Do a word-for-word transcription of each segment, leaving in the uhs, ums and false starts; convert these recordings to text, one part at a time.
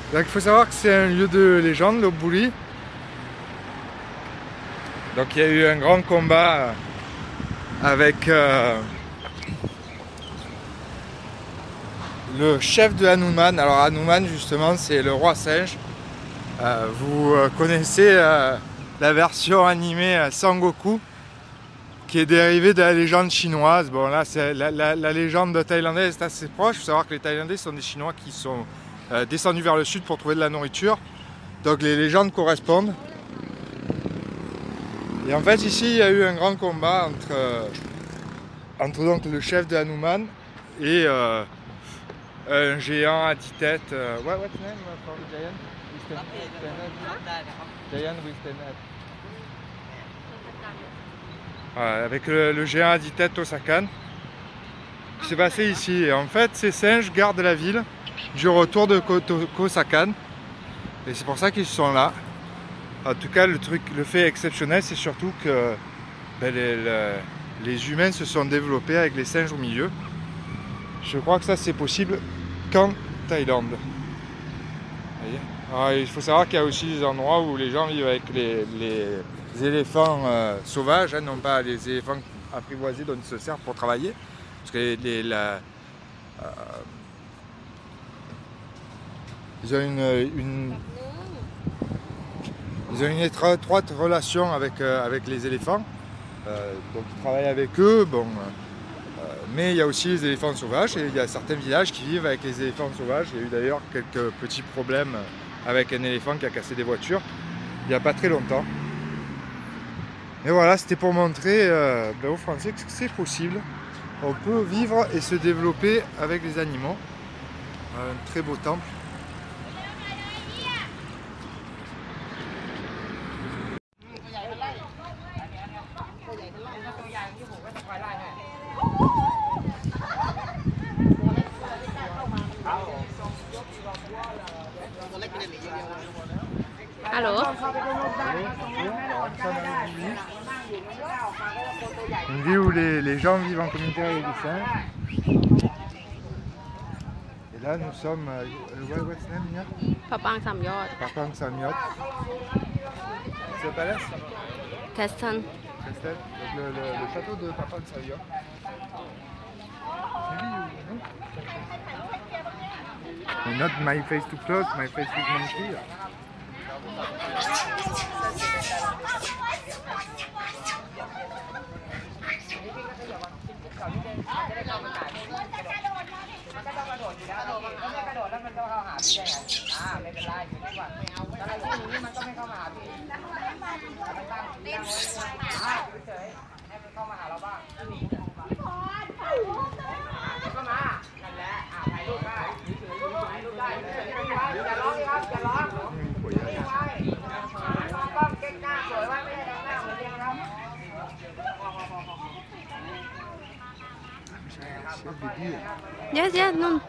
Donc il faut savoir que c'est un lieu de légende, Lopburi. Donc il y a eu un grand combat avec euh, le chef de Hanuman. Alors Hanuman justement c'est le roi singe. Euh, vous euh, connaissez euh, la version animée euh, Sangoku qui est dérivée de la légende chinoise. Bon là c'est la, la, la légende thaïlandaise est assez proche. Il faut savoir que les Thaïlandais sont des Chinois qui sont euh, descendus vers le sud pour trouver de la nourriture. Donc les légendes correspondent. Et en fait ici il y a eu un grand combat entre, euh, entre donc, le chef de Hanuman et euh, un géant à dix têtes. Euh, what, what's the name for the giant? Giant with ten heads. Voilà, avec le, le géant à dix têtes Tosakan. C'est passé ici. Et en fait ces singes gardent la ville du retour de Kosakan. Et c'est pour ça qu'ils sont là. En tout cas, le, truc, le fait exceptionnel, c'est surtout que ben, les, les, les humains se sont développés avec les singes au milieu. Je crois que ça, c'est possible qu'en Thaïlande. Vous voyez. Alors, il faut savoir qu'il y a aussi des endroits où les gens vivent avec les, les éléphants euh, sauvages, hein, non pas les éléphants apprivoisés dont ils se servent pour travailler. Parce que les, les, la, euh, ils ont une... une Ils ont une étroite relation avec, euh, avec les éléphants, euh, donc ils travaillent avec eux, bon, euh, mais il y a aussi les éléphants sauvages et il y a certains villages qui vivent avec les éléphants sauvages. Il y a eu d'ailleurs quelques petits problèmes avec un éléphant qui a cassé des voitures il n'y a pas très longtemps. Et voilà, c'était pour montrer euh, ben, aux Français que c'est possible. On peut vivre et se développer avec les animaux. Un très beau temple. Allô? Une ville où les, les gens vivent en communauté avec des singes. Et là nous sommes... Euh, what's the name, Nia? Papang Samyot. Papang Samyot. C'est le palais? Castan. Castel. Le, le, le château de Papang Samyot. Not my face too close, my face is monkey. Yes, yes, no.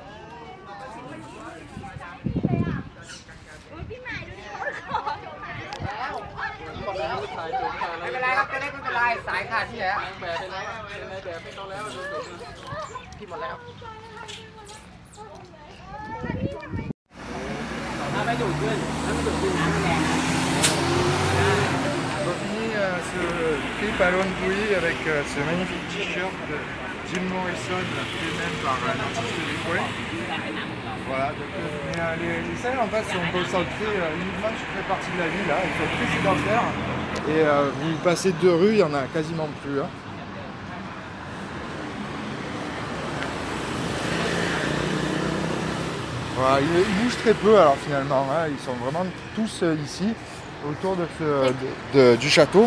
ไม่เป็นไรครับจะเล็กไม่เป็นไรสายขาดที่ไหนแบบเป็นไรเป็นไรแบบไม่ต้องแล้วที่หมดแล้วถ้าไม่ดูดขึ้นถ้าไม่ดูดขึ้นน้ำแรง On va finir euh, ce trip à Lopburi avec euh, ce magnifique t-shirt de Jim Morrison fait même par un artiste du coin. Voilà, donc euh, mais, euh, les, les salles en fait sont concentrées euh, uniquement sur cette partie de la ville, là. Ils sont très sédentaires et euh, vous passez deux rues, il n'y en a quasiment plus. Hein. Voilà, ils, ils bougent très peu alors finalement, hein. Ils sont vraiment tous euh, ici autour de ce, de, de, du château.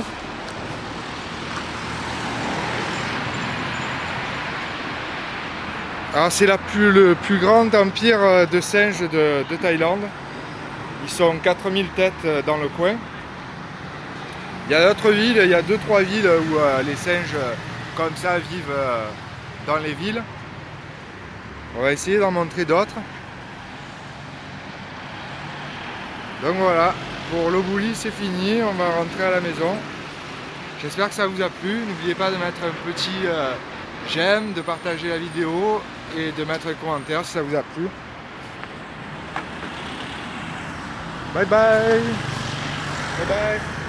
Alors c'est le plus grand empire de singes de, de Thaïlande. Ils sont quatre mille têtes dans le coin. Il y a d'autres villes, il y a deux trois villes où euh, les singes euh, comme ça vivent euh, dans les villes. On va essayer d'en montrer d'autres. Donc voilà, pour Lopburi c'est fini, on va rentrer à la maison. J'espère que ça vous a plu. N'oubliez pas de mettre un petit euh, j'aime, de partager la vidéo et de mettre un commentaire si ça vous a plu. Bye bye. Bye bye.